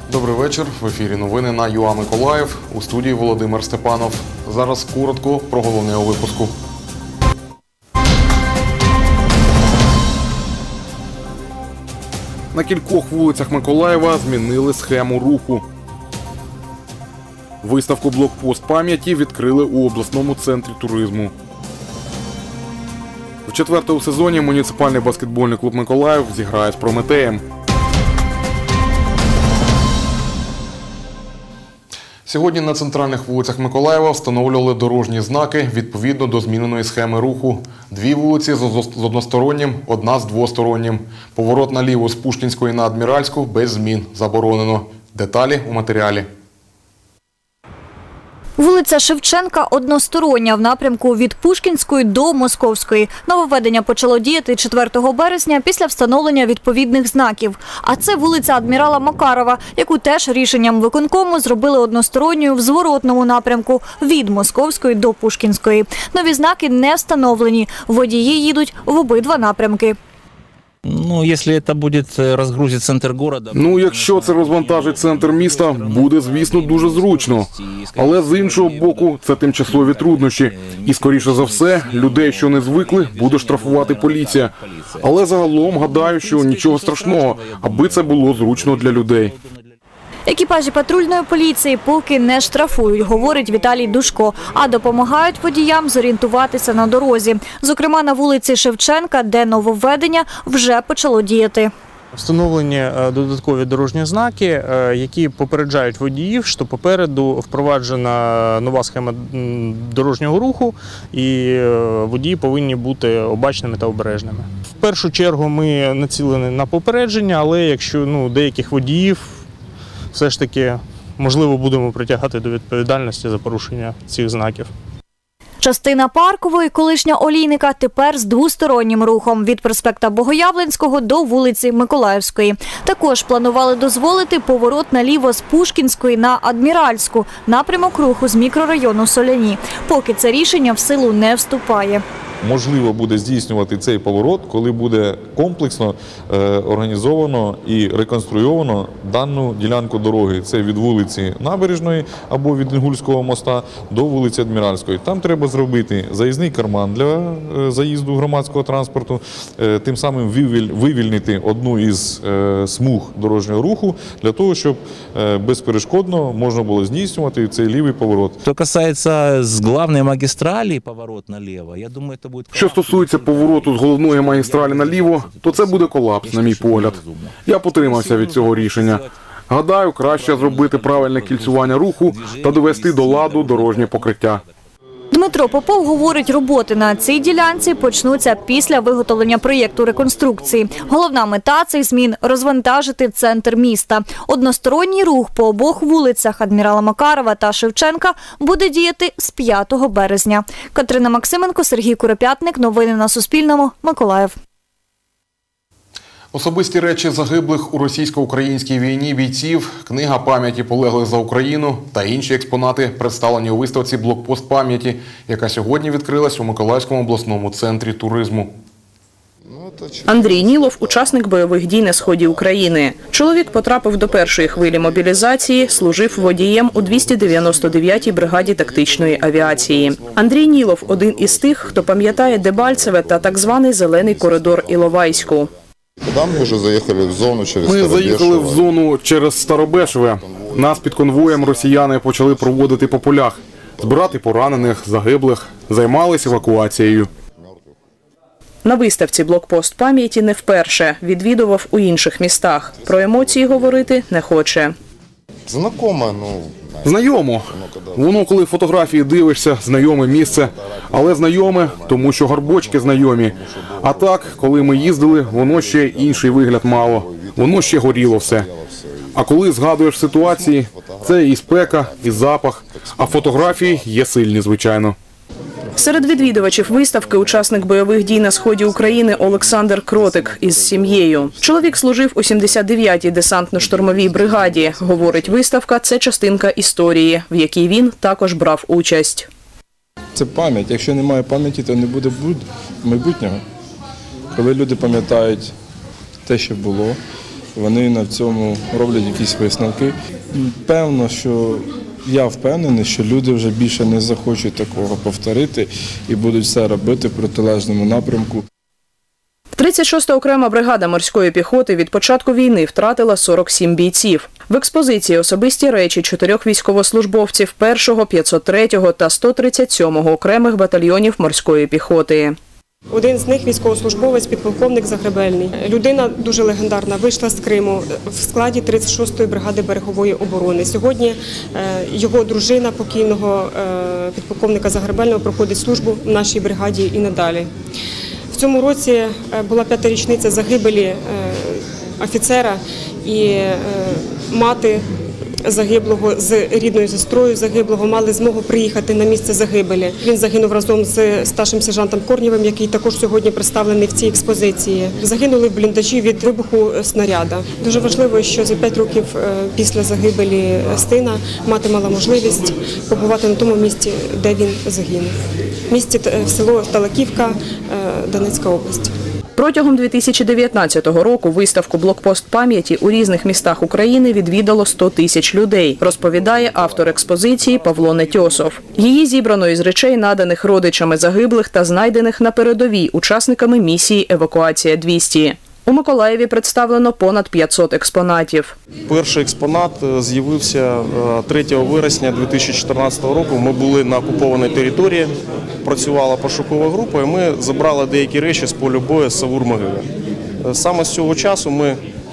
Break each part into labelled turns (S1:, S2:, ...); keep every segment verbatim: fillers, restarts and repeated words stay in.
S1: Добрий вечір. В ефірі новини на ЮА Миколаїв. У студії Володимир Степанов. Зараз коротко про головне у випуску. На кількох вулицях Миколаєва змінили схему руху. Виставку «Блокпост пам'яті» відкрили у обласному центрі туризму. Вчетверте у сезоні муніципальний баскетбольний клуб «Миколаїв» зіграє з «Прометеєм». Сьогодні на центральних вулицях Миколаєва встановлювали дорожні знаки відповідно до зміненої схеми руху. Дві вулиці з одностороннім, одна з двостороннім. Поворот наліво з Пушкінської на Адміральську без змін. Заборонено. Деталі у матеріалі.
S2: Вулиця Шевченка одностороння в напрямку від Пушкінської до Московської. Нововведення почало діяти четвертого березня після встановлення відповідних знаків. А це вулиця Адмірала Макарова, яку теж рішенням виконкому зробили односторонньою в зворотному напрямку від Московської до Пушкінської. Нові знаки не встановлені. Водії їдуть в обидва напрямки.
S3: Ну, якщо це буде розгрузити центр міста...
S1: Ну, якщо це розвантажить центр міста, буде, звісно, дуже зручно. Але з іншого боку, це тимчасові труднощі. І, скоріше за все, людей, що не звикли, буде штрафувати поліція. Але загалом, гадаю, що нічого страшного, аби це було зручно для людей.
S2: Екіпажі патрульної поліції поки не штрафують, говорить Віталій Душко, а допомагають водіям зорієнтуватися на дорозі. Зокрема, на вулиці Шевченка, де нововведення вже почало діяти.
S4: Встановлені додаткові дорожні знаки, які попереджають водіїв, що попереду впроваджена нова схема дорожнього руху і водії повинні бути обачними та обережними. В першу чергу ми націлені на попередження, але якщо ну, деяких водіїв все ж таки, можливо, будемо притягати до відповідальності за порушення цих знаків.
S2: Частина Паркової, колишня Олійника, тепер з двостороннім рухом від проспекта Богоявленського до вулиці Миколаївської. Також планували дозволити поворот наліво з Пушкінської на Адміральську, напрямок руху з мікрорайону Соляні. Поки це рішення в силу не вступає.
S5: Можливо буде здійснювати цей поворот, коли буде комплексно е, організовано і реконструйовано дану ділянку дороги. Це від вулиці Набережної або від Інгульського моста до вулиці Адміральської. Там треба зробити заїзний карман для е, заїзду громадського транспорту, е, тим самим вивіль, вивільнити одну із е, смуг дорожнього руху для того, щоб е, безперешкодно можна було здійснювати цей лівий поворот.
S3: Що стосується з головної магістралі поворот наліво, я думаю, це
S1: Що стосується повороту з головної магістралі наліво, то це буде колапс, на мій погляд. Я потримався від цього рішення. Гадаю, краще зробити правильне кільцювання руху та довести до ладу дорожнє покриття.
S2: Дмитро Попов говорить, роботи на цій ділянці почнуться після виготовлення проєкту реконструкції. Головна мета цих змін – розвантажити центр міста. Односторонній рух по обох вулицях Адмірала Макарова та Шевченка буде діяти з п'ятого березня. Катерина Максименко, Сергій Куропятник. Новини на Суспільному. Миколаїв.
S1: Особисті речі загиблих у російсько-українській війні бійців, книга пам'яті полеглих за Україну та інші експонати представлені у виставці «Блокпост пам'яті», яка сьогодні відкрилась у Миколаївському обласному центрі туризму.
S6: Андрій Нілов – учасник бойових дій на сході України. Чоловік потрапив до першої хвилі мобілізації, служив водієм у двісті дев'яносто дев'ятій бригаді тактичної авіації. Андрій Нілов – один із тих, хто пам'ятає Дебальцеве та так званий «Зелений коридор Іловайську».
S7: Ми вже заїхали в зону через
S1: Ми заїхали в зону через Старобешеве. Нас під конвоєм росіяни почали проводити по полях, збирати поранених, загиблих, займалися евакуацією.
S6: На виставці «Блокпост пам'яті» не вперше. Відвідував у інших містах. Про емоції говорити не хоче.
S7: Знакомо, ну...
S1: Знайомо. Воно, коли фотографії дивишся, знайоме місце. Але знайоме, тому що гарбочки знайомі. А так, коли ми їздили, воно ще інший вигляд мало. Воно ще горіло все. А коли згадуєш ситуації, це і спека, і запах. А фотографії є сильні, звичайно.
S6: Серед відвідувачів виставки учасник бойових дій на сході України Олександр Кротик із сім'єю. Чоловік служив у сімдесят дев'ятій десантно-штурмовій бригаді. Говорить, виставка – це частинка історії, в якій він також брав участь.
S8: Це пам'ять. Якщо немає пам'яті, то не буде майбутнього. Коли люди пам'ятають те, що було, вони на цьому роблять якісь висновки. Певно, що я впевнений, що люди вже більше не захочуть такого повторити і будуть все робити в протилежному напрямку.
S6: тридцять шоста окрема бригада морської піхоти від початку війни втратила сорок сім бійців. В експозиції особисті речі чотирьох військовослужбовців першого, п'ятсот третього та сто тридцять сьомого окремих батальйонів морської піхоти.
S9: Один з них військовослужбовець, підполковник Загребельний. Людина дуже легендарна, вийшла з Криму в складі тридцять шостої бригади берегової оборони. Сьогодні його дружина покійного підполковника Загребельного проходить службу в нашій бригаді і надалі. В цьому році була п'ята річниця загибелі офіцера і мати загиблого з рідною сестрою загиблого мали змогу приїхати на місце загибелі. Він загинув разом з старшим сержантом Корнєвим, який також сьогодні представлений в цій експозиції. Загинули в бліндажі від вибуху снаряда. Дуже важливо, що за п'ять років після загибелі сина мати мала можливість побувати на тому місці, де він загинув. В місті село Талаківка, Донецька область.
S6: Протягом дві тисячі дев'ятнадцятого року виставку «Блокпост пам'яті» у різних містах України відвідало сто тисяч людей, розповідає автор експозиції Павло Нетьосов. Її зібрано із речей, наданих родичами загиблих та знайдених на передовій учасниками місії «Евакуація двісті». У Миколаєві представлено понад п'ятсот експонатів.
S10: Перший експонат з'явився третього вересня дві тисячі чотирнадцятого року. Ми були на окупованій території, працювала пошукова група, і ми забрали деякі речі з поля бою з Савур-Могили. Саме з цього часу ми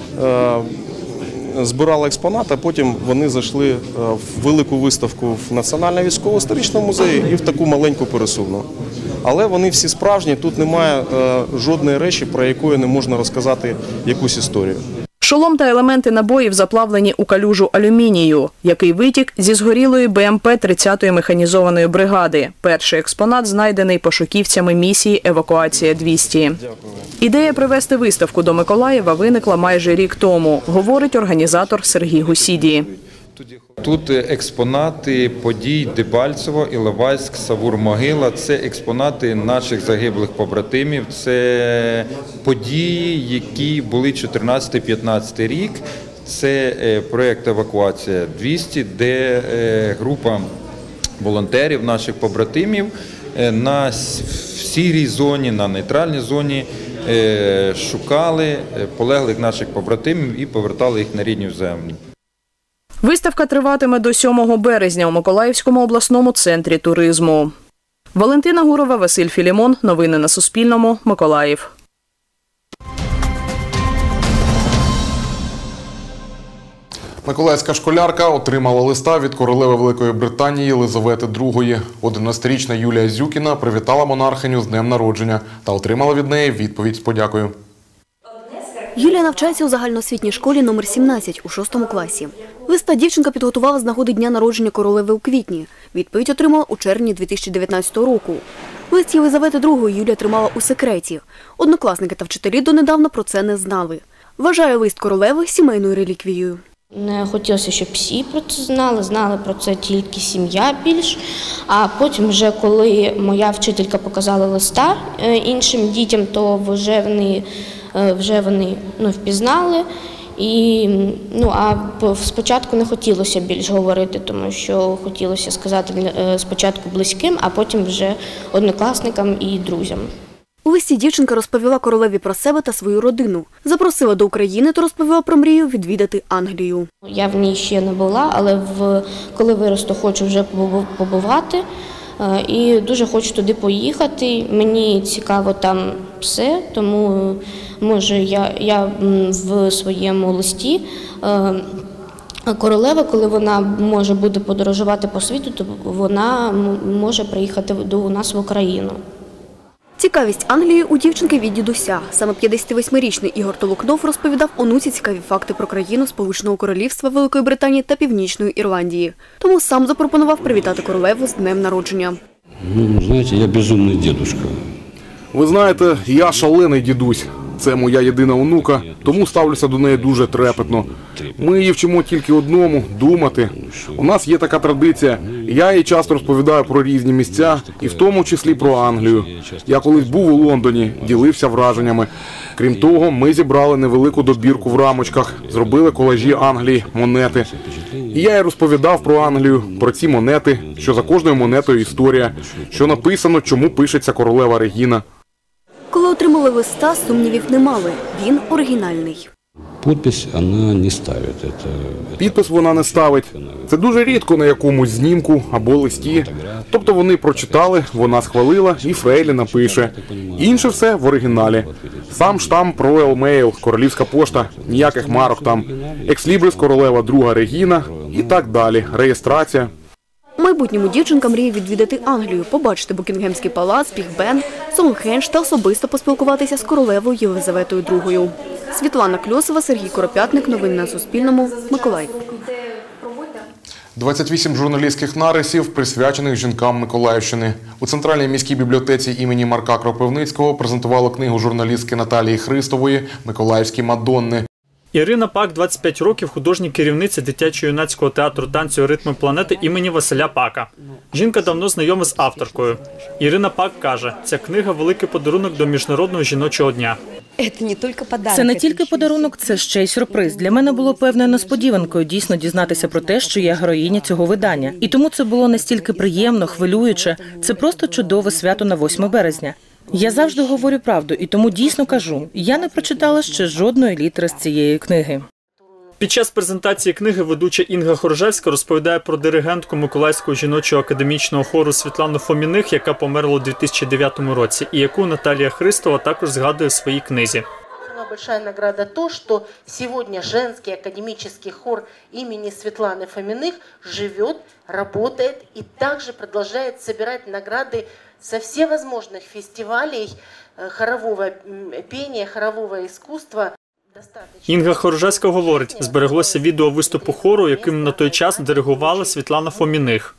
S10: збирали експонати, а потім вони зайшли в велику виставку в Національному військово-історичному музеї і в таку маленьку пересувну. Але вони всі справжні, тут немає жодної речі, про яку не можна розказати якусь історію.
S6: Шолом та елементи набоїв заплавлені у калюжу алюмінію, який витік зі згорілої Б М П тридцятої механізованої бригади. Перший експонат знайдений пошуківцями місії «Евакуація двісті». Ідея привезти виставку до Миколаєва виникла майже рік тому, говорить організатор Сергій Гусіді.
S11: Тут експонати подій Дебальцево, Іловайськ, Савур-Могила. Це експонати наших загиблих побратимів. Це події, які були чотирнадцятий-п'ятнадцятий рік. Це проєкт «Евакуація двісті», де група волонтерів, наших побратимів на сірій зоні, на нейтральній зоні шукали полеглих наших побратимів і повертали їх на рідну землю.
S6: Виставка триватиме до сьомого березня у Миколаївському обласному центрі туризму. Валентина Гурова, Василь Філімон. Новини на Суспільному. Миколаїв.
S1: Миколаївська школярка отримала листа від королеви Великої Британії Єлизавети другої. одинадцятирічна Юлія Зюкіна привітала монархиню з днем народження та отримала від неї відповідь з подякою.
S12: Юлія навчається у загальноосвітній школі номер сімнадцять у шостому класі. Листа дівчинка підготувала з нагоди дня народження королеви у квітні. Відповідь отримала у червні дві тисячі дев'ятнадцятого року. Лист Єлизавети другої Юлія тримала у секреті. Однокласники та вчителі донедавна про це не знали. Вважає лист королеви сімейною реліквією.
S13: Не хотілося, щоб всі про це знали, знали про це тільки сім'я більш. А потім вже, коли моя вчителька показала листа іншим дітям, то вже вони, вже вони ну, впізнали. І, ну, а спочатку не хотілося більш говорити, тому що хотілося сказати спочатку близьким, а потім вже однокласникам і друзям.
S12: У листі дівчинка розповіла королеві про себе та свою родину. Запросила до України та розповіла про мрію відвідати Англію.
S13: Я в ній ще не була, але в, коли виросту, хочу вже побувати. І дуже хочу туди поїхати. Мені цікаво там все, тому може я, я в своєму листі королева, коли вона може буде подорожувати по світу, то вона може приїхати до нас в Україну.
S12: Цікавість Англії у дівчинки від дідуся. Саме п'ятдесятивосьмирічний Ігор Толокнов розповідав онуці цікаві факти про країну Сполученого Королівства, Великої Британії та Північної Ірландії. Тому сам запропонував привітати королеву з днем народження.
S14: Ну, знаєте, я безумний дідусь.
S1: Ви знаєте, я шалений дідусь. Це моя єдина онука, тому ставлюся до неї дуже трепетно. Ми її вчимо тільки одному – думати. У нас є така традиція. Я їй часто розповідаю про різні місця, і в тому числі про Англію. Я колись був у Лондоні, ділився враженнями. Крім того, ми зібрали невелику добірку в рамочках, зробили колажі Англії, монети. І я їй розповідав про Англію, про ці монети, що за кожною монетою історія, що написано, чому пишеться королева Регіна.
S12: Коли отримали листа, сумнівів не мали. Він оригінальний.
S14: Підпис вона не ставить.
S1: Підпис вона не ставить. Це дуже рідко на якомусь знімку або листі. Тобто вони прочитали, вона схвалила і Фрейлі напише. Інше все в оригіналі. Сам штамп Royal Mail, королівська пошта, ніяких марок там. Екслібрис королева друга Регіна і так далі. Реєстрація.
S12: У майбутньому дівчинка мріє відвідати Англію, побачити Букінгемський палац, Біг-Бен, Стоунхендж та особисто поспілкуватися з королевою Єлизаветою другою. Світлана Кльосова, Сергій Коропятник. Новини на Суспільному. Миколаїв.
S1: двадцять вісім журналістських нарисів, присвячених жінкам Миколаївщини. У Центральній міській бібліотеці імені Марка Кропивницького презентували книгу журналістки Наталії Христової «Миколаївські Мадонни».
S15: Ірина Пак, двадцять п'ять років, художня керівниця дитячо-юнацького театру танцю «Ритми планети» імені Василя Пака. Жінка давно знайома з авторкою. Ірина Пак каже, ця книга – великий подарунок до Міжнародного жіночого дня.
S16: Це не тільки подарунок, це ще й сюрприз. Для мене було певною несподіванкою дійсно дізнатися про те, що я героїня цього видання. І тому це було настільки приємно, хвилююче. Це просто чудове свято на восьме березня. Я завжди говорю правду, і тому дійсно кажу, я не прочитала ще жодної літери з цієї книги.
S15: Під час презентації книги ведуча Інга Хоржевська розповідає про диригентку Миколаївського жіночого академічного хору Світлану Фоміних, яка померла у дві тисячі дев'ятому році, і яку Наталія Христова також згадує в своїй книзі.
S17: Большая награда то, что сегодня женский академический хор имени Светланы Фоминых живет, работает и также продолжает собирать награды со всевозможных фестивалей хорового пения, хорового искусства.
S15: Інга Хоржевська говорить, збереглося відео виступу хору, яким на той час диригувала Світлана Фоміних.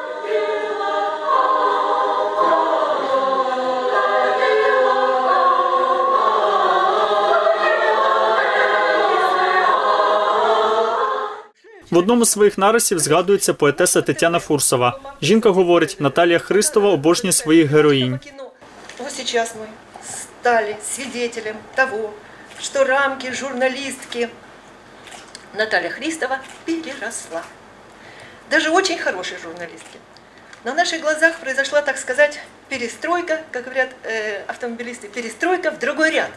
S15: В одному з своїх нарисів згадується поетеса Тетяна Фурсова. Жінка говорить, Наталія Христова обожнює своїх героїнь.
S18: Вот сейчас мы стали свидетелем того, что рамки журналистки Наталья Христова переросла. Даже очень хорошей журналистки. На наших глазах произошла, так сказать, перестройка, как говорят э, автомобилисты, перестройка в другой ряд.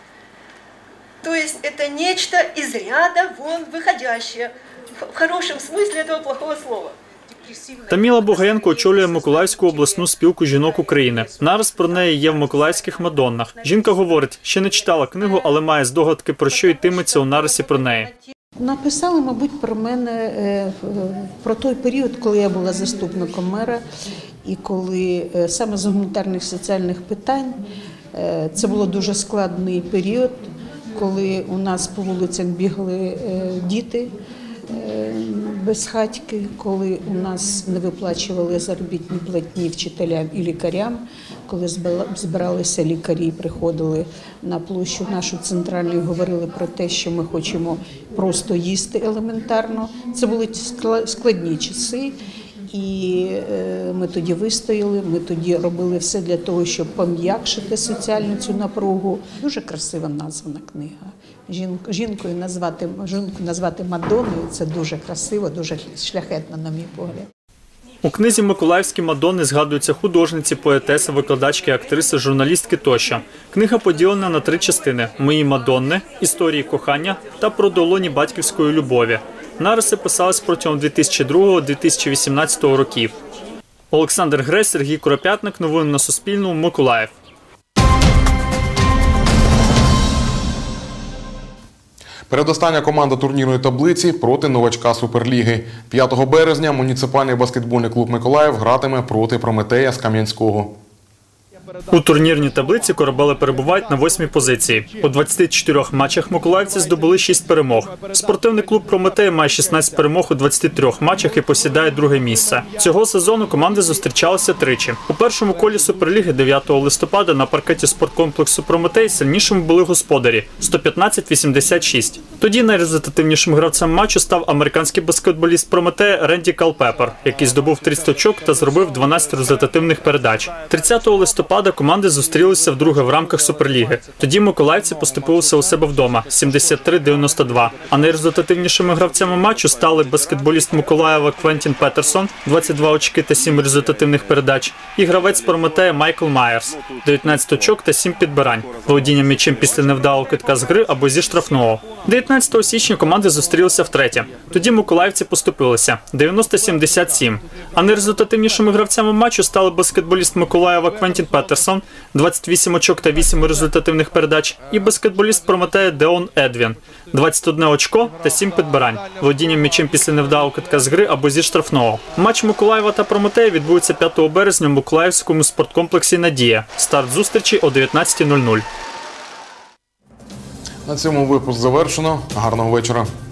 S18: То есть это нечто из ряда вон выходящее. В хорошому смислі цього плохого слова.
S15: Таміла Бугаєнко очолює Миколаївську обласну спілку жінок України. Нарис про неї є в Миколаївських Мадоннах. Жінка говорить, ще не читала книгу, але має здогадки, про що йтиметься у нарисі про неї.
S19: Написали, мабуть, про мене, про той період, коли я була заступником мера, і коли саме з гуманітарних соціальних питань, це було дуже складний період, коли у нас по вулицях бігали діти безхатьки, коли у нас не виплачували заробітні платні вчителям і лікарям, коли збиралися лікарі, приходили на площу нашу центральну і говорили про те, що ми хочемо просто їсти елементарно. Це були складні часи, і ми тоді вистояли, ми тоді робили все для того, щоб пом'якшити соціальну цю напругу. Дуже красиво названа книга. Жінку, жінкою назвати, жінку назвати Мадонною – це дуже красиво, дуже шляхетно, на мій погляд.
S15: У книзі «Миколаївські Мадонни» згадуються художниці, поетеси, викладачки, актриси, журналістки тощо. Книга поділена на три частини – «Мої Мадонни», «Історії кохання» та «Про долоні батьківської любові». Нариси писались протягом дві тисячі другого - дві тисячі вісімнадцятого років. Олександр Гресь, Сергій Коропятник. Новини на Суспільному. Миколаїв.
S1: Передостання команда турнірної таблиці проти новачка Суперліги. п'ятого березня муніципальний баскетбольний клуб «Миколаїв» гратиме проти «Прометея» з Кам'янського.
S15: У турнірній таблиці корабели перебувають на восьмій позиції. У двадцяти чотирьох матчах миколаївці здобули шість перемог. Спортивний клуб «Прометей» має шістнадцять перемог у двадцяти трьох матчах і посідає друге місце. Цього сезону команди зустрічалися тричі. У першому колі Суперліги дев'ятого листопада на паркеті спорткомплексу «Прометей» сильнішими були господарі – сто п'ятнадцять - вісімдесят шість. Тоді найрезультативнішим гравцем матчу став американський баскетболіст «Прометея» Ренді Калпепер, який здобув тридцять очок та зробив дванадцять результативних передач. тридцятого листопада команди зустрілися вдруге в рамках Суперліги. Тоді миколаївці поступилися у себе вдома – сімдесят три - дев'яносто два. А найрезультативнішими гравцями матчу стали баскетболіст Миколаєва Квентін Петерсон – двадцять два очки та сім результативних передач, і гравець Прометея Майкл Майерс – дев'ятнадцять очок та сім підбирань, володіння м'ячем після невдалого кидка з гри або зі штрафного. дев'ятнадцятого січня команди зустрілися втретє. Тоді миколаївці поступилися – дев'яносто - сімдесят сім. А найрезультативнішими гравцями матчу стали баскетболіст Миколаєва Квентін Петерсон – двадцять вісім очок та вісім результативних передач, і баскетболіст Прометея Деон Едвін – двадцять одне очко та сім підбирань, володіння м'ячем після невдалого кидка з гри або зі штрафного. Матч Миколаєва та Прометея відбудеться п'ятого березня в Миколаївському спорткомплексі «Надія». Старт зустрічі о дев'ятнадцятій нуль нуль.
S1: На цьому випуск завершено. Гарного вечора.